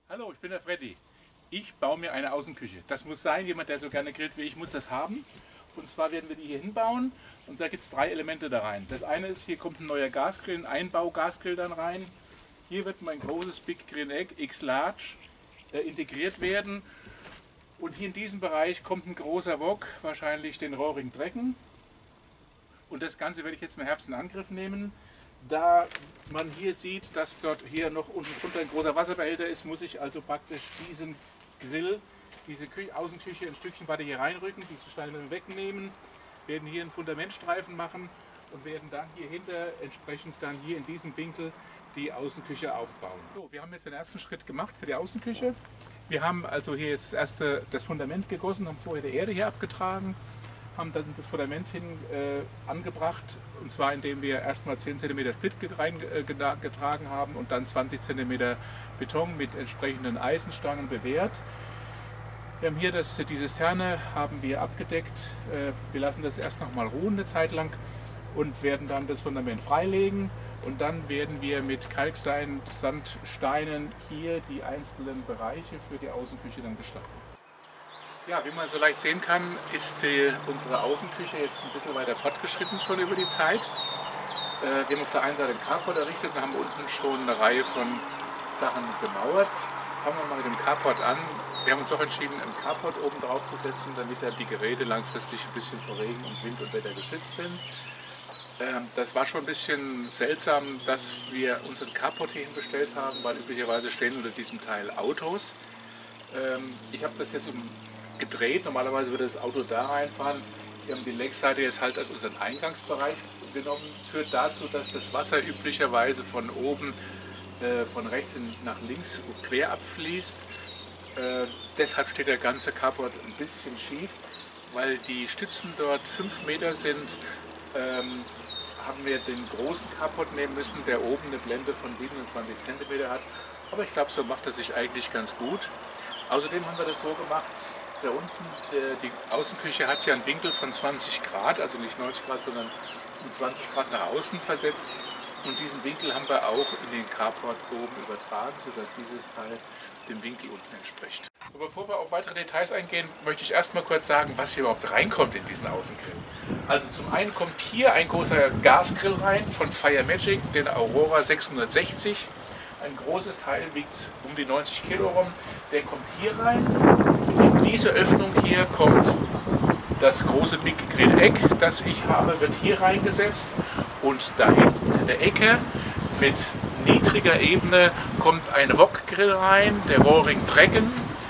Hallo, ich bin der Freddy. Ich baue mir eine Außenküche. Das muss sein, jemand, der so gerne grillt wie ich, muss das haben. Und zwar werden wir die hier hinbauen und da gibt es 3 Elemente da rein. Das eine ist, hier kommt ein neuer Gasgrill, ein Einbau-Gasgrill dann rein. Hier wird mein großes Big Green Egg X-Large integriert werden. Und hier in diesem Bereich kommt ein großer Wok, wahrscheinlich den Rohring Drecken. Und das Ganze werde ich jetzt im Herbst in Angriff nehmen. Da man hier sieht, dass dort hier noch unten drunter ein großer Wasserbehälter ist, muss ich also praktisch diesen Grill, diese Außenküche ein Stückchen weiter hier reinrücken, diese Steine wegnehmen, werden hier einen Fundamentstreifen machen und werden dann hier hinter entsprechend dann hier in diesem Winkel die Außenküche aufbauen. So, wir haben jetzt den ersten Schritt gemacht für die Außenküche. Wir haben also hier jetzt das Fundament gegossen, haben vorher die Erde hier abgetragen, haben dann das Fundament angebracht, und zwar indem wir erstmal 10 cm Split reingetragen haben und dann 20 cm Beton mit entsprechenden Eisenstangen bewehrt. Wir haben hier die Zisterne haben wir abgedeckt. Wir lassen das erst noch mal ruhen eine Zeit lang und werden dann das Fundament freilegen. Und dann werden wir mit Kalksandsteinen hier die einzelnen Bereiche für die Außenküche dann gestalten. Ja, wie man so leicht sehen kann, ist unsere Außenküche jetzt ein bisschen weiter fortgeschritten schon über die Zeit. Wir haben auf der einen Seite den Carport errichtet und haben unten schon eine Reihe von Sachen gemauert. Fangen wir mal mit dem Carport an. Wir haben uns auch entschieden, einen Carport oben drauf zu setzen, damit dann die Geräte langfristig ein bisschen vor Regen und Wind und Wetter geschützt sind. Das war schon ein bisschen seltsam, dass wir unseren Carport hierhin bestellt haben, weil üblicherweise stehen unter diesem Teil Autos. Ich habe das jetzt gedreht, normalerweise würde das Auto da reinfahren. Wir haben die Leckseite jetzt halt als unseren Eingangsbereich genommen. Führt dazu, dass das Wasser üblicherweise von oben, von rechts nach links quer abfließt. Deshalb steht der ganze Carport ein bisschen schief, weil die Stützen dort 5 Meter sind. Haben wir den großen Carport nehmen müssen, der oben eine Blende von 27 cm hat. Aber ich glaube, so macht er sich eigentlich ganz gut. Außerdem haben wir das so gemacht, da unten, die Außenküche hat ja einen Winkel von 20 Grad, also nicht 90 Grad, sondern um 20 Grad nach außen versetzt. Und diesen Winkel haben wir auch in den Carport oben übertragen, sodass dieses Teil dem Winkel unten entspricht. So, bevor wir auf weitere Details eingehen, möchte ich erstmal kurz sagen, was hier überhaupt reinkommt in diesen Außengrill. Also zum einen kommt hier ein großer Gasgrill rein von Fire Magic, den Aurora 660. Ein großes Teil wiegt um die 90 Kilo rum. Der kommt hier rein. In diese Öffnung hier kommt das große Big Green Egg, das ich habe, wird hier reingesetzt. Und da hinten in der Ecke mit niedriger Ebene kommt ein Wok-Grill rein, der Rohring Drecken.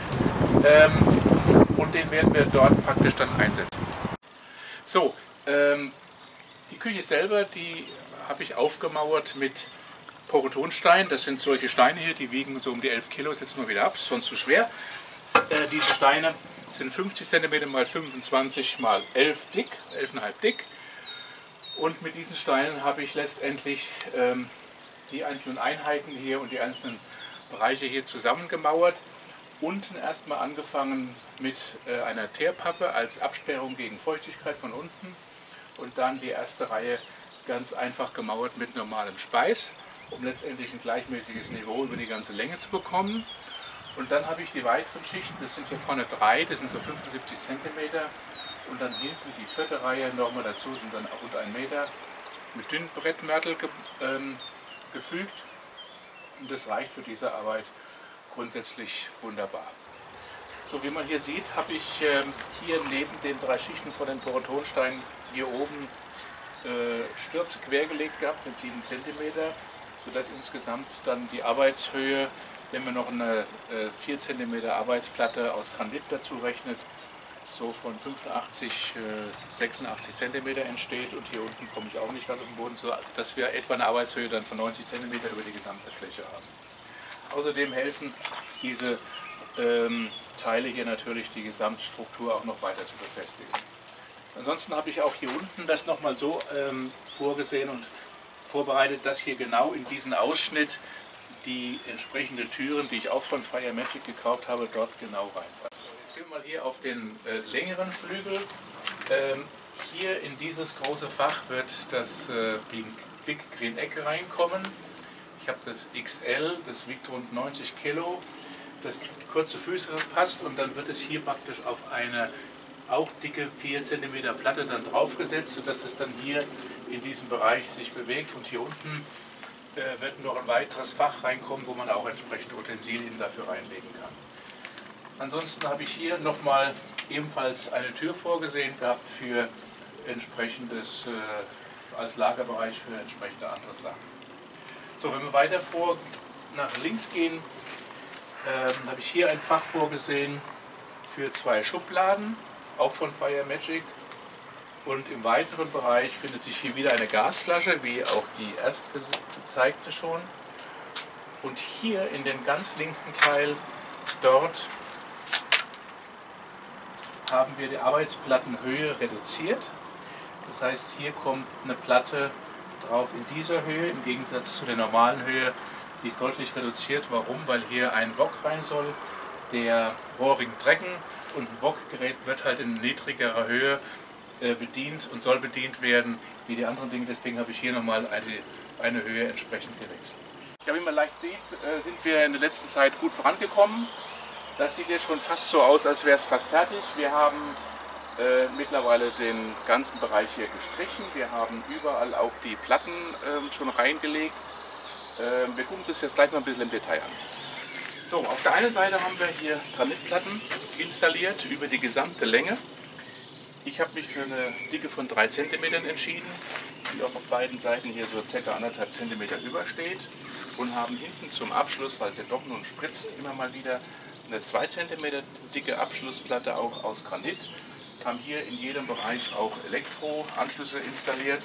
Und den werden wir dort praktisch dann einsetzen. So, die Küche selber, die habe ich aufgemauert mit Porotonstein. Das sind solche Steine hier, die wiegen so um die 11 Kilo, setzen wir wieder ab, ist sonst zu schwer. Diese Steine sind 50 cm mal 25 mal 11 dick, 11,5 dick. Und mit diesen Steinen habe ich letztendlich die einzelnen Einheiten hier und die einzelnen Bereiche hier zusammengemauert. Unten erstmal angefangen mit einer Teerpappe als Absperrung gegen Feuchtigkeit von unten und dann die erste Reihe ganz einfach gemauert mit normalem Speis, um letztendlich ein gleichmäßiges Niveau über die ganze Länge zu bekommen. Und dann habe ich die weiteren Schichten, das sind hier vorne 3, das sind so 75 cm. Und dann hinten die 4. Reihe nochmal dazu, sind dann rund 1 Meter, mit dünnen Brettmörtel gefügt. Und das reicht für diese Arbeit grundsätzlich wunderbar. So wie man hier sieht, habe ich hier neben den 3 Schichten von den Porotonsteinen hier oben Stürze quergelegt gehabt mit 7 cm, sodass insgesamt dann die Arbeitshöhe, wenn man noch eine 4 cm Arbeitsplatte aus Granit dazu rechnet, so von 85, 86 cm entsteht. Und hier unten komme ich auch nicht ganz auf den Boden, so dass wir etwa eine Arbeitshöhe dann von 90 cm über die gesamte Fläche haben. Außerdem helfen diese Teile hier natürlich die Gesamtstruktur auch noch weiter zu befestigen. Ansonsten habe ich auch hier unten das nochmal so vorgesehen und vorbereitet, dass hier genau in diesen Ausschnitt die entsprechenden Türen, die ich auch von Fire Magic gekauft habe, dort genau reinpassen. Jetzt gehen wir mal hier auf den längeren Flügel. Hier in dieses große Fach wird das Big Green Egg reinkommen. Ich habe das XL, das wiegt rund 90 Kilo. das kurze Füße passt und dann wird es hier praktisch auf eine auch dicke 4 cm Platte dann draufgesetzt, sodass es dann hier in diesem Bereich sich bewegt und hier unten wird noch ein weiteres Fach reinkommen, wo man auch entsprechende Utensilien dafür reinlegen kann. Ansonsten habe ich hier nochmal ebenfalls eine Tür vorgesehen gehabt für entsprechendes, als Lagerbereich für entsprechende andere Sachen. So, wenn wir weiter nach links gehen, habe ich hier ein Fach vorgesehen für 2 Schubladen, auch von Fire Magic. Und im weiteren Bereich findet sich hier wieder eine Gasflasche, wie auch die erst gezeigte schon. Und hier in den ganz linken Teil, dort haben wir die Arbeitsplattenhöhe reduziert. Das heißt, hier kommt eine Platte drauf in dieser Höhe, im Gegensatz zu der normalen Höhe. Die ist deutlich reduziert. Warum? Weil hier ein Wok rein soll, der rohrigen Drecken, und ein Wokgerät wird halt in niedrigerer Höhe bedient und soll bedient werden wie die anderen Dinge. Deswegen habe ich hier nochmal eine Höhe entsprechend gewechselt. Ja, wie man leicht sieht, sind wir in der letzten Zeit gut vorangekommen. Das sieht jetzt schon fast so aus, als wäre es fast fertig. Wir haben mittlerweile den ganzen Bereich hier gestrichen. Wir haben überall auch die Platten schon reingelegt. Wir gucken uns das jetzt gleich mal ein bisschen im Detail an. So, auf der einen Seite haben wir hier Granitplatten installiert über die gesamte Länge. Ich habe mich für eine Dicke von 3 cm entschieden, die auch auf beiden Seiten hier so ca. 1,5 cm übersteht, und haben hinten zum Abschluss, weil es ja doch nun spritzt, immer mal wieder eine 2 cm dicke Abschlussplatte auch aus Granit. Haben hier in jedem Bereich auch Elektroanschlüsse installiert.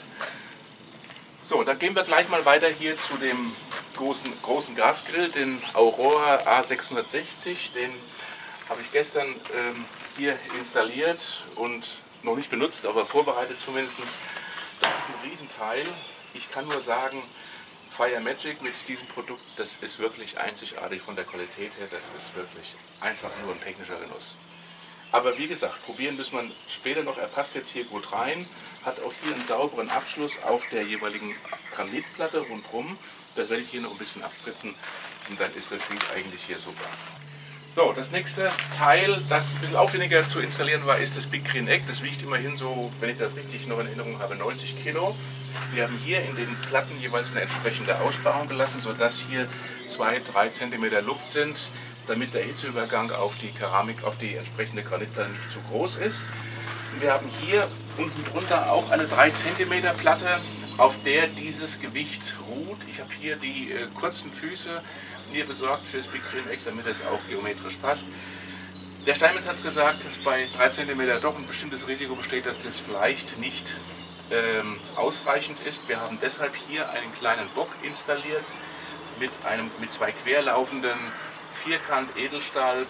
So, dann gehen wir gleich mal weiter hier zu dem großen Gasgrill, den Aurora A660. Den habe ich gestern hier installiert und noch nicht benutzt, aber vorbereitet zumindest. Das ist ein Riesenteil. Ich kann nur sagen, Fire Magic mit diesem Produkt, das ist wirklich einzigartig von der Qualität her. Das ist wirklich einfach nur ein technischer Genuss. Aber wie gesagt, probieren müssen wir später noch. Er passt jetzt hier gut rein, hat auch hier einen sauberen Abschluss auf der jeweiligen Granitplatte rundherum. Das werde ich hier noch ein bisschen abspritzen und dann ist das Ding eigentlich hier super. So, das nächste Teil, das ein bisschen aufwendiger zu installieren war, ist das Big Green Egg. Das wiegt immerhin so, wenn ich das richtig noch in Erinnerung habe, 90 Kilo. Wir haben hier in den Platten jeweils eine entsprechende Aussparung gelassen, sodass hier 2-3 cm Luft sind, damit der Hitzeübergang auf die Keramik, auf die entsprechende Granitplatte nicht zu groß ist. Wir haben hier unten drunter auch eine 3 cm Platte, auf der dieses Gewicht ruht. Ich habe hier die kurzen Füße mir besorgt für das Big Green Egg, damit es auch geometrisch passt. Der Steinmetz hat gesagt, dass bei 3 cm doch ein bestimmtes Risiko besteht, dass das vielleicht nicht ausreichend ist. Wir haben deshalb hier einen kleinen Bock installiert mit 2 querlaufenden Vierkant-Edelstahl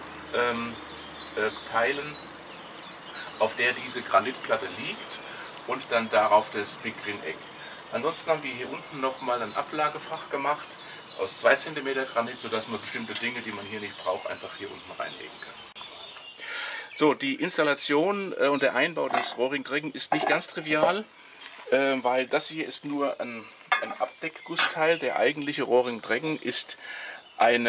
Teilen, auf der diese Granitplatte liegt, und dann darauf das Big Green Egg. Ansonsten haben wir hier unten nochmal ein Ablagefach gemacht aus 2 cm Granit, sodass man bestimmte Dinge, die man hier nicht braucht, einfach hier unten reinlegen kann. So, die Installation und der Einbau des rohrigen Drecken ist nicht ganz trivial, weil das hier ist nur ein Abdeckgussteil. Der eigentliche rohring Drecken ist ein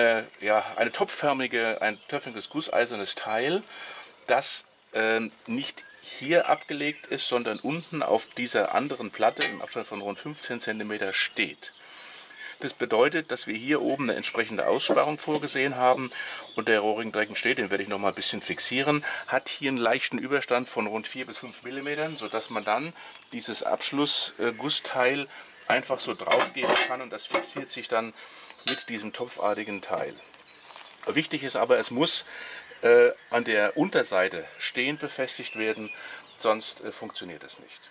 topförmiges gusseisernes Teil, das nicht hier abgelegt ist, sondern unten auf dieser anderen Platte im Abstand von rund 15 cm steht. Das bedeutet, dass wir hier oben eine entsprechende Aussparung vorgesehen haben, und der rohring Drecken steht, den werde ich noch mal ein bisschen fixieren, hat hier einen leichten Überstand von rund 4 bis 5 mm, sodass man dann dieses Abschlussgussteil einfach so drauf geben kann, und das fixiert sich dann mit diesem topfartigen Teil. Wichtig ist aber, es muss an der Unterseite stehend befestigt werden, sonst funktioniert es nicht.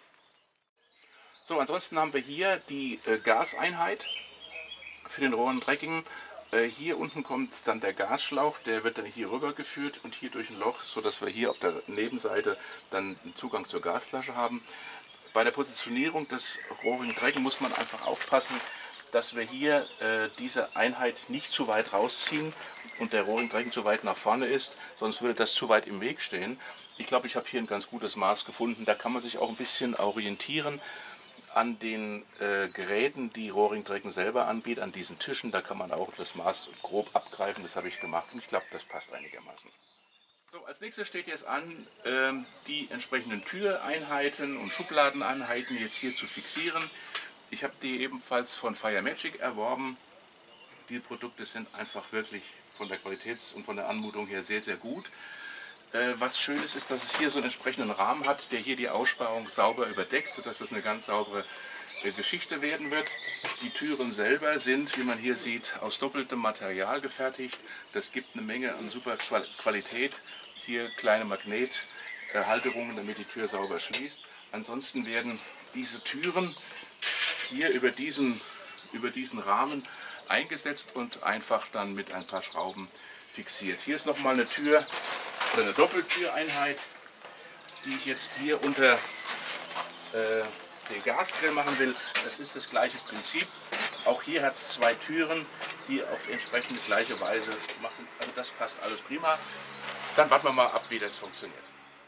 So, ansonsten haben wir hier die Gaseinheit für den rohrigen Drecken. Hier unten kommt dann der Gasschlauch, der wird dann hier rüber geführt und hier durch ein Loch, sodass wir hier auf der Nebenseite dann einen Zugang zur Gasflasche haben. Bei der Positionierung des rohrigen Drecken muss man einfach aufpassen, dass wir hier diese Einheit nicht zu weit rausziehen und der rohring Drecken zu weit nach vorne ist, sonst würde das zu weit im Weg stehen. Ich glaube, ich habe hier ein ganz gutes Maß gefunden. Da kann man sich auch ein bisschen orientieren. an den Geräten, die Rohring Trecken selber anbietet, an diesen Tischen, da kann man auch das Maß grob abgreifen. Das habe ich gemacht und ich glaube, das passt einigermaßen. So, als nächstes steht jetzt an, die entsprechenden Türeinheiten und Schubladeneinheiten jetzt hier zu fixieren. Ich habe die ebenfalls von Fire Magic erworben. Die Produkte sind einfach wirklich von der Qualität und von der Anmutung her sehr, sehr gut. Was schön ist, dass es hier so einen entsprechenden Rahmen hat, der hier die Aussparung sauber überdeckt, sodass das eine ganz saubere Geschichte werden wird. Die Türen selber sind, wie man hier sieht, aus doppeltem Material gefertigt. Das gibt eine Menge an super Qualität. Hier kleine Magnethalterungen, damit die Tür sauber schließt. Ansonsten werden diese Türen hier über diesen Rahmen eingesetzt und einfach dann mit ein paar Schrauben fixiert. Hier ist nochmal eine Tür oder eine Doppeltüreinheit, die ich jetzt hier unter den Gasgrill machen will. Das ist das gleiche Prinzip. Auch hier hat es zwei Türen, die auf entsprechende gleiche Weise machen. Also das passt alles prima. Dann warten wir mal ab, wie das funktioniert.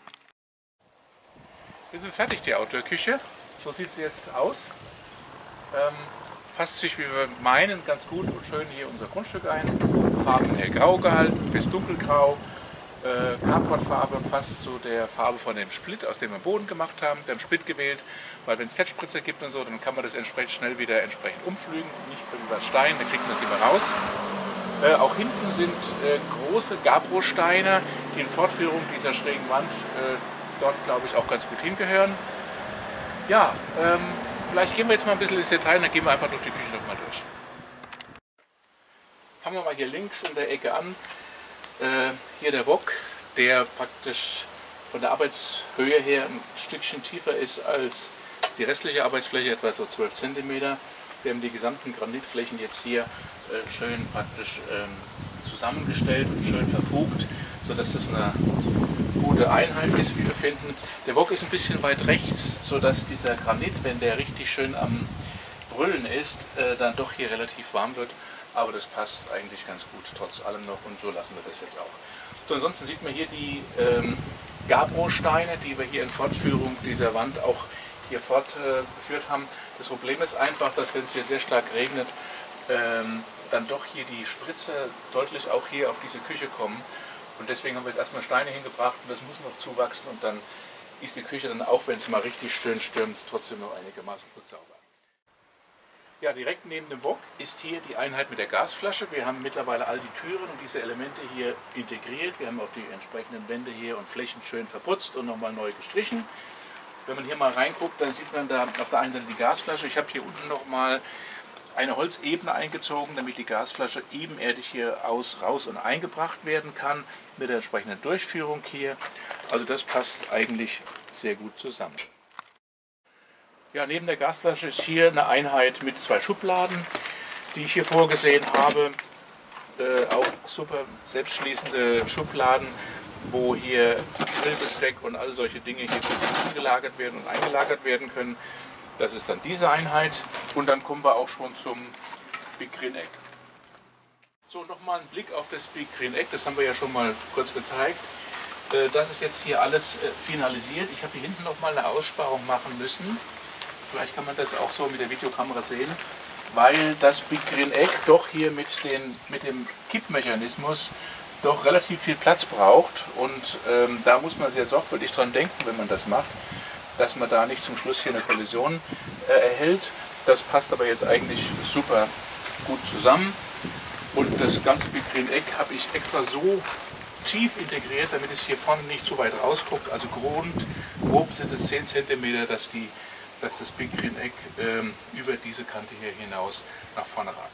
Wir sind fertig, die Outdoor-Küche. So sieht sie jetzt aus. Passt sich, wie wir meinen, ganz gut und schön hier unser Grundstück ein. Farben hellgrau gehalten bis dunkelgrau. Carportfarbe passt zu der Farbe von dem Split, aus dem wir Boden gemacht haben. Wir haben Split gewählt, weil wenn es Fettspritzer gibt und so, dann kann man das entsprechend schnell wieder entpflügen. Nicht über Stein, dann kriegt man das nicht mehr raus. Auch hinten sind große Gabbro-Steine, die in Fortführung dieser schrägen Wand dort, glaube ich, auch ganz gut hingehören. Ja, vielleicht gehen wir jetzt mal ein bisschen ins Detail und dann gehen wir einfach durch die Küche nochmal durch. Fangen wir mal hier links in der Ecke an. Hier der Wok, der praktisch von der Arbeitshöhe her ein Stückchen tiefer ist als die restliche Arbeitsfläche, etwa so 12 cm. Wir haben die gesamten Granitflächen jetzt hier schön praktisch zusammengestellt und schön verfugt, sodass das eine gute Einheit ist, wie wir finden. Der Wok ist ein bisschen weit rechts, sodass dieser Granit, wenn der richtig schön am Brüllen ist, dann doch hier relativ warm wird. Aber das passt eigentlich ganz gut, trotz allem noch, und so lassen wir das jetzt auch. So, ansonsten sieht man hier die Gabbro-Steine, die wir hier in Fortführung dieser Wand auch hier fortgeführt haben. Das Problem ist einfach, dass wenn es hier sehr stark regnet, dann doch hier die Spritze deutlich auch hier auf diese Küche kommen. Und deswegen haben wir jetzt erstmal Steine hingebracht und das muss noch zuwachsen und dann ist die Küche dann, auch wenn es mal richtig schön stürmt, trotzdem noch einigermaßen gut sauber. Ja, direkt neben dem Wok ist hier die Einheit mit der Gasflasche. Wir haben mittlerweile all die Türen und diese Elemente hier integriert. Wir haben auch die entsprechenden Wände hier und Flächen schön verputzt und nochmal neu gestrichen. Wenn man hier mal reinguckt, dann sieht man da auf der einen Seite die Gasflasche. Ich habe hier unten nochmal eine Holzebene eingezogen, damit die Gasflasche ebenerdig hier raus und eingebracht werden kann mit der entsprechenden Durchführung hier. Also das passt eigentlich sehr gut zusammen. Ja, neben der Gasflasche ist hier eine Einheit mit zwei Schubladen, die ich hier vorgesehen habe. Auch super selbstschließende Schubladen, wo hier Grillbesteck und all solche Dinge hier gelagert werden und eingelagert werden können. Das ist dann diese Einheit und dann kommen wir auch schon zum Big Green Egg. So, nochmal ein Blick auf das Big Green Egg, das haben wir ja schon mal kurz gezeigt. Das ist jetzt hier alles finalisiert. Ich habe hier hinten nochmal eine Aussparung machen müssen. Vielleicht kann man das auch so mit der Videokamera sehen, weil das Big Green Egg doch hier mit dem Kippmechanismus doch relativ viel Platz braucht und da muss man sehr sorgfältig dran denken, wenn man das macht, dass man da nicht zum Schluss hier eine Kollision erhält. Das passt aber jetzt eigentlich super gut zusammen und das ganze Big Green Egg habe ich extra so tief integriert, damit es hier vorne nicht zu weit rausguckt. Also grob sind es 10 cm, dass das Big Green Egg über diese Kante hier hinaus nach vorne ragt.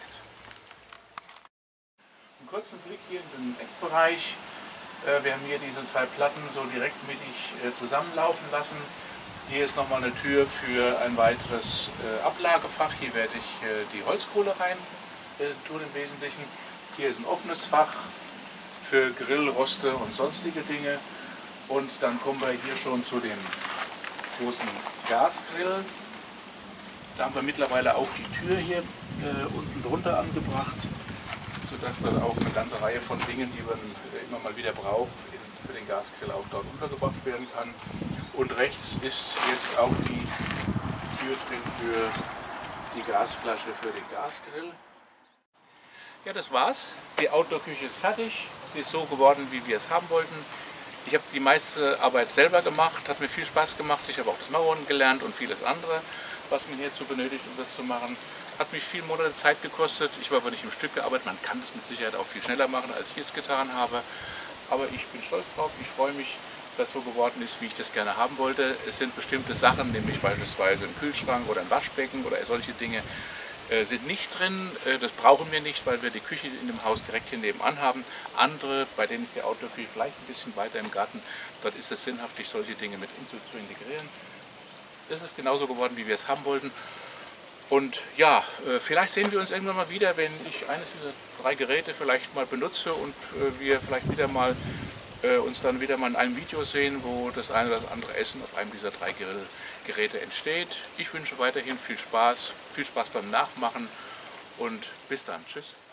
Einen kurzen Blick hier in den Eckbereich. Wir haben hier diese zwei Platten so direkt mittig zusammenlaufen lassen. Hier ist nochmal eine Tür für ein weiteres Ablagefach. Hier werde ich die Holzkohle rein tun im Wesentlichen. Hier ist ein offenes Fach für Grill, Roste und sonstige Dinge. Und dann kommen wir hier schon zu dem großen Gasgrill. Da haben wir mittlerweile auch die Tür hier unten drunter angebracht, sodass dann auch eine ganze Reihe von Dingen, die man immer mal wieder braucht, für den Gasgrill auch dort untergebracht werden kann. Und rechts ist jetzt auch die Tür drin für die Gasflasche für den Gasgrill. Ja, das war's. Die Outdoor-Küche ist fertig. Sie ist so geworden, wie wir es haben wollten. Ich habe die meiste Arbeit selber gemacht, hat mir viel Spaß gemacht. Ich habe auch das Mauern gelernt und vieles andere, was man hierzu benötigt, um das zu machen. Hat mich viele Monate Zeit gekostet. Ich habe aber nicht im Stück gearbeitet. Man kann es mit Sicherheit auch viel schneller machen, als ich es getan habe. Aber ich bin stolz drauf. Ich freue mich, dass so geworden ist, wie ich das gerne haben wollte. Es sind bestimmte Sachen, nämlich beispielsweise ein Kühlschrank oder ein Waschbecken oder solche Dinge, sind nicht drin. Das brauchen wir nicht, weil wir die Küche in dem Haus direkt hier nebenan haben. Andere, bei denen ist die Outdoor-Küche vielleicht ein bisschen weiter im Garten, dort ist es sinnhaftig, solche Dinge mit zu integrieren. Das ist genauso geworden, wie wir es haben wollten. Und ja, vielleicht sehen wir uns irgendwann mal wieder, wenn ich eines dieser 3 Geräte vielleicht mal benutze und wir vielleicht wieder mal uns dann wieder mal in einem Video sehen, wo das eine oder andere Essen auf einem dieser 3 Geräte entsteht. Ich wünsche weiterhin viel Spaß beim Nachmachen und bis dann. Tschüss.